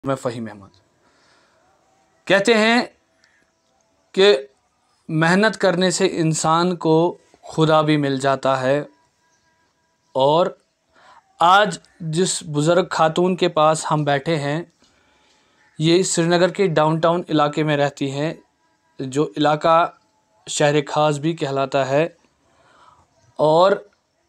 मैं फ़हीम अहमद। कहते हैं कि मेहनत करने से इंसान को खुदा भी मिल जाता है। और आज जिस बुज़ुर्ग खातून के पास हम बैठे हैं, ये श्रीनगर के डाउनटाउन इलाके में रहती हैं, जो इलाका शहर खास भी कहलाता है। और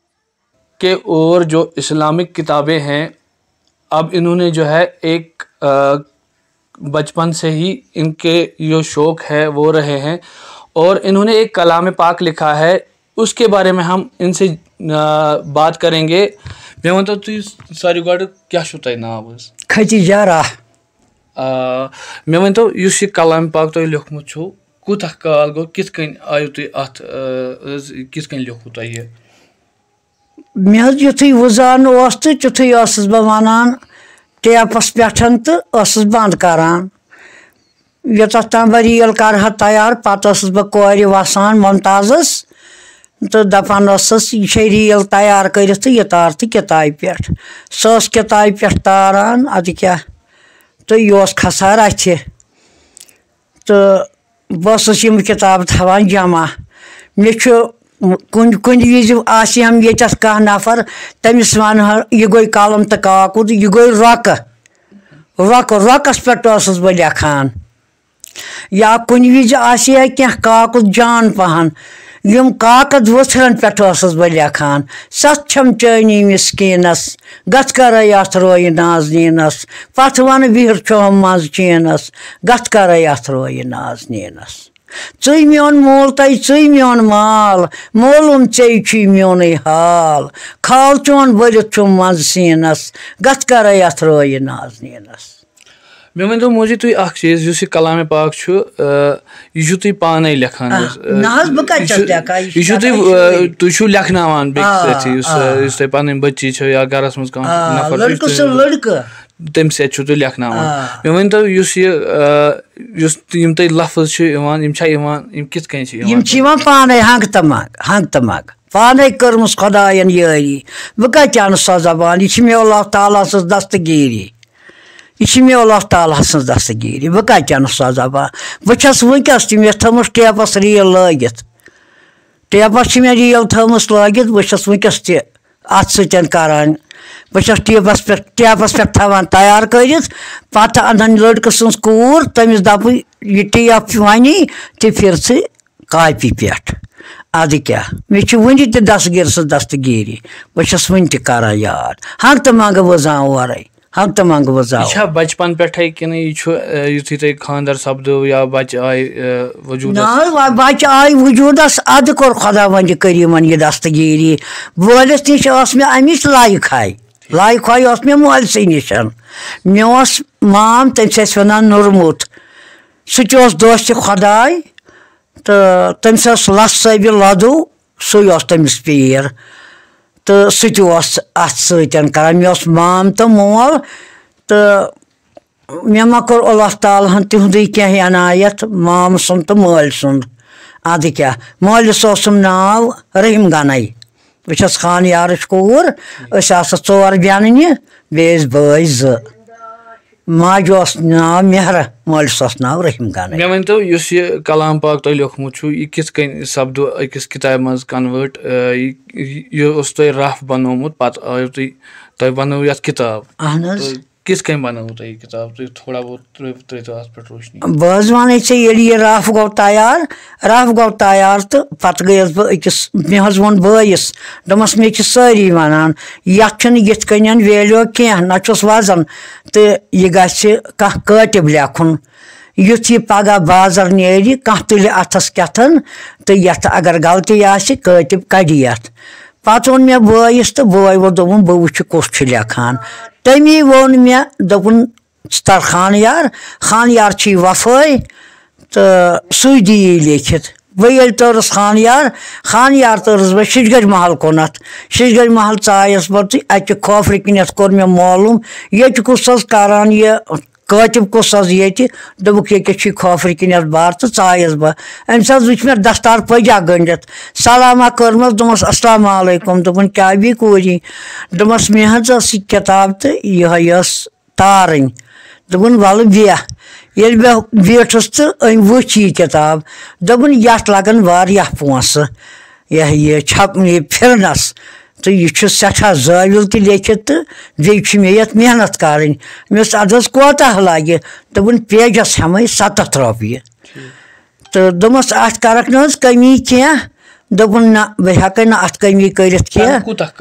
जो इस्लामिक किताबें हैं, अब इन्होंने जो है एक बचपन से ही इनके जो शौक़ है वो रहे हैं, और इन्होंने एक कलाम पाक लिखा है, उसके बारे में हम इनसे बात करेंगे। मैं वनतो तुम सारी गड क्या तुह नाव खतीजा राह। मैं वनतो युस कलाम पाक तुह लिखमुत छो कूत काल गो, कित कन आयु तुह अत कित कन लिखु तुह ये? मे युथुई वुजान ओस तो तुथुई ओसुस बह वनान टेपस पेठन तो ओसुस बंद करान। योतथ ताम बह रील करहा तैयार, पत ओसुस बह कोर वसान मुमताज़स तो दपान ओसुस यह रील तैयार कर तो यह तार तो किताब पे। सह किताब पे तारान अद क्या तो यह खसान अथ तो बस यम किताब थवान जमा। मे कुन विज हम ये कह नफर तमिस वन यह गई कलम तो काकुद, यह गई रोकस पे बह लिखान। या कुन विज क्या काकुद जान पहन यम काकद वथरन पे बह लिखान। सत छम चनी मिसकीनस गत कर अथ रोय नाजनीनस, पत वन बिहर चोम मज चीनस गत कर अथ रोय नाजनीनस। चुई मोन मोल तई चुई मोन माल, मोलुम चे मोन हाल, खाल चोन बरित चुम मज सीनस गत कर अथ रोय नाजनीनस। मे वन तो मोजी तुम अख चीज युस कलाम पाक यह तुम पाने लिखान, यह तुम लिखनावान बेकिस तुम पन बच्ची या घरस मज नफर तम सत तुम लिखनावान। मे वन तो यम तुम लफ्ज कित कन पाने हंग तमग पाने कर्मस खुदायन यारी। बह कह सो जबान, यह मे अल्लाह ताला सज दस्तगीरी, यह मे अल्लाह ताला सज दस्तगीरी। बह कह सो जबान। बस वनकस मे थमस टेपस रील लगित, टेपस मे रील थमस लगित। बस वनकस अत सतन करान, बस टेपस पे थवान तैयार कर पत अनन लड़क सज कूर तमिस दप यह टेप वनी तो फिर से कापी पे। अद क्या मे वन दस्तगीर सज दस्तगीरी, बस वन करान याद हंग तो मंग वजान ओरे हंग तो मंग वजा। बचपन पे कि युथी तुम खानदर सपदो या बच आय वजूद बच आय वजूदस अद कोर खुदा वंद करीमन यह दस्तगीरी। वलिस नश मे अमिच लाइक मे मोलस नश। मे माम तमिस वन नूरमुत, सह दोस्त खुदाय तो तमिस लस सब लदू सह तमिस पीर तो सह अत सतन कर। मे माम तो मोल तो मे मा कोर अल्लाह ताला तिहुद कह अनायत माम सुन तो मोल सुन। अद क्या मोलिस नाव रहीम गनई, बस खान यारच कूर, चोर बेन बेस बई ज। माज नाव मेहरा, मोलिस नाव रहीम गनई। मे वन तो यह कलाम पाक तुह लिखमुत यह कित कन सपदो अकिस किताब मज कन्वर्ट, यह तुह रफ बनोमुत पत आयु तुह बनो ये किताब किस कन बनो तुह यह किताब तुह थोड़ा बहुत त्रो अत पे रोशनी। बह वन ये रफ गो तैयार तो पत गयस बह अकिस मे वोन बइस दमस मे सारी वनान यथ यथ कन वेल्यो कह नचुस वजन तो यह गह कातिब लेखुन। युथ यह पगह बाजार नेरी कह तुल अथस केथन तो यथ अगर गलती आसि कातिब कड़ यथ। पत वोन मे बइस तो बय वो दोपुन बह वुच कुस लेखान। तमी वोन मे दोपुन तर खान यार छी वफाई तो सु दी लिखित। बह ये तरस खान यार तरस बह शिजगर महल कुनत, शिजगर महल चायस बह तो अत खोफर किनत कोर मे मालूम ये कुस करान यह कातिब कुस ये दोपुक ये खोफर किनत बार तो चायस बह। अम सत वुच मे दस्तार पजा गंडित, सलामा कर्मस दोमस अस्सलाम वालेकुम, दोपन क्या भी कूरी, दोमस मे किताब तो यह तारन दोपन वल बेह ये बेठस तो अम वुच यह किताब दोपन यथ लगन वारियाह पोंसह यह छप फिरनस तो यह सठा जाविल तो लेखित तो बे मे ये मेहनत करें मेस अदस कोताह लगे दोपन पेजस हम 70 रॉपिये तो दोपस अत करक न कमी क्या दोपन ना बह हेक ना अत कमी करित क्या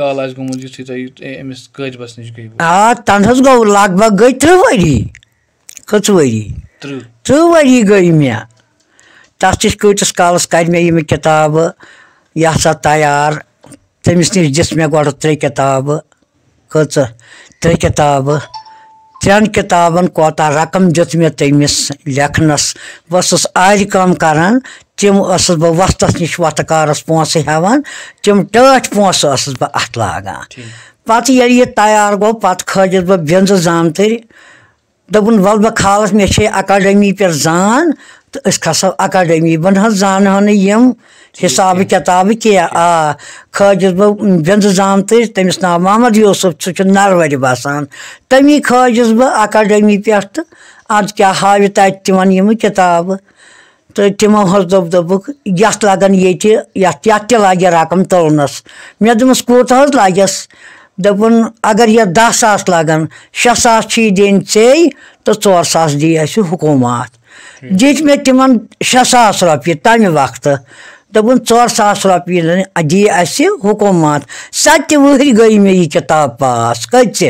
तन गो लगभग गई 3 वरी कच वरी 3 वरी गई मे तथ कूटिस कालस कर मे यम किताब यह सा तैयार तमिस नश दिस मे गो 3 किताब कच 3 किताब 3 किताबन कोता रकम दित मे तमिस लेखनस बस आरि काम करान तम बह वस्तस नश वतकारस पोंस हेवान तम टठ पोंस बह अत लागान पत ये तैयार गो पत खजिस बह बिंज जामतर दोपन वल बह खालस मे अकाडमी पे जान तो खसो अकाडमी बह न जान यम हिसाब किताब क्या खजिस बह बिंज जामतर तमिस नाव मोहम्मद यूसुफ सह नरवर बसान तमी खजिस बह अकाडमी पे तो आज क्या हाव तिमन यम किताब तो तमो दोप यथ लगन ये लगे रकम तुलनस मे दोपस कूत लगस दोपन अगर यह 10 सास लगन 6 सास दिन ऐ तो 4 सास दी हुकूमत दित मे तिमन 6 सास रॉपिये तमि वक्त दोपन 4 सास रॉपिये दी हुकूमत 7 वहर गई मे यह किताब पास कत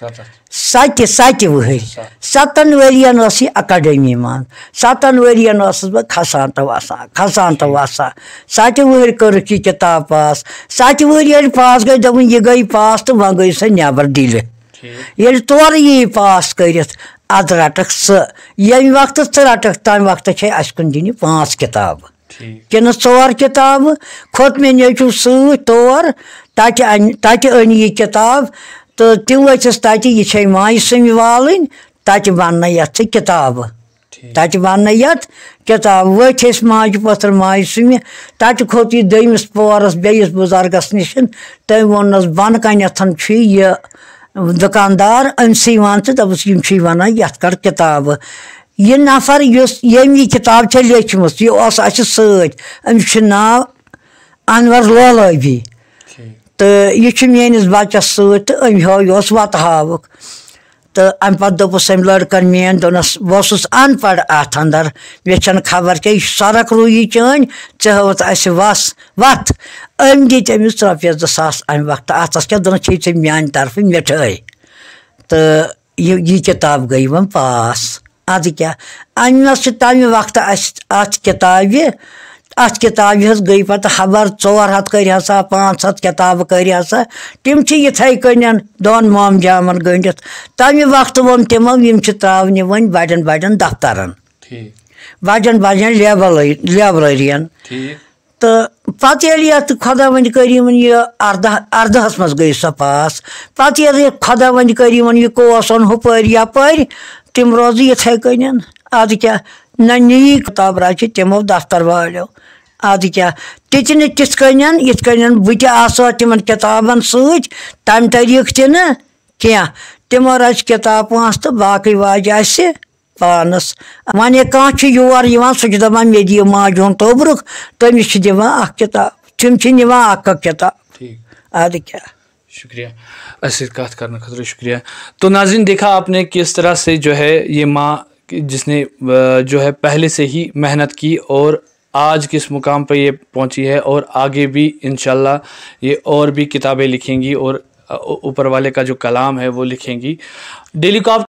7 वहर 7 वरियन अकाडमी मन 7 वरियन बह खसान तो वसान 7 वहर कर यह किताब पास 7 वहर पास गई दोपन यह गई पास तो वह गई सह नबर दिल ये तोर यी पास कर अद रटक यम वक्त रटक तम वक्त अस कुन दिन 5 किताब कि 4 किताब खोत मे नेचु सौर तत अन यह किताब तो तम वस तत यह माय सम वालन तत वन ये किताब तत वन ये किताब वस माज पथर माय सम तत खोत यह दमिस पोरस बेस बुजुर्गस नश तम वोनस बन कन यह दुकानदार अमसी वन तो दपस वन ये कर किताब यह नफर यम यह किताब लेचम यह अमिस नाव अनवर लोलबी तो यह मेनिस बच्चस सत अम यह वत हावुक तो अम पे दोपस अम लड़कन मेन दोनस बह अनपढ़ अत अंदर मे खबर क्या सड़क रुई चान हवत वस वत अम दित अमिस रॉपियस 2 सास अम वक्त अतस क्या दोन चे मान तरफ मिठाई तो यह किताब गई वन पास अद क्या अमस तमि वक्त अत किताब गई पे खबर 400 कर 500 किताब कर तम इथे कन 2 मोम जामन गंडित तमि वक्त वोन तमो यम त्रावने वन बड़न दफ्तरन बड़न लाइब्रेरियन तो पत ये खुदा वन करीमन यह 18 मज गई सो पास पत ये खुदा वन करीमन यह कोसन हुपर यपर तम रोज इथे कन अद क्या न नी किताब रच तमो दफ्तर वालो अद क्या तिन तिथ कन इत बह तिम किताबन सत तम तरीक तन क्या तमो रच किताब 5 तो बाकी वाज पानस वन कह योर सह दपान मे दी माज हुंद तोबरुक तमिस दिवान किताब तम निवान किताब अद क्या। शुक्रिया ऐसे बात करने खतरे शुक्रिया। तो नाज़रीन देखा आपने किस तरह से जो है ये माँ जिसने जो है पहले से ही मेहनत की और आज किस मुकाम पर ये पहुंची है और आगे भी इंशाल्लाह ये और भी किताबें लिखेंगी और ऊपर वाले का जो कलाम है वो लिखेंगी। डेली को आप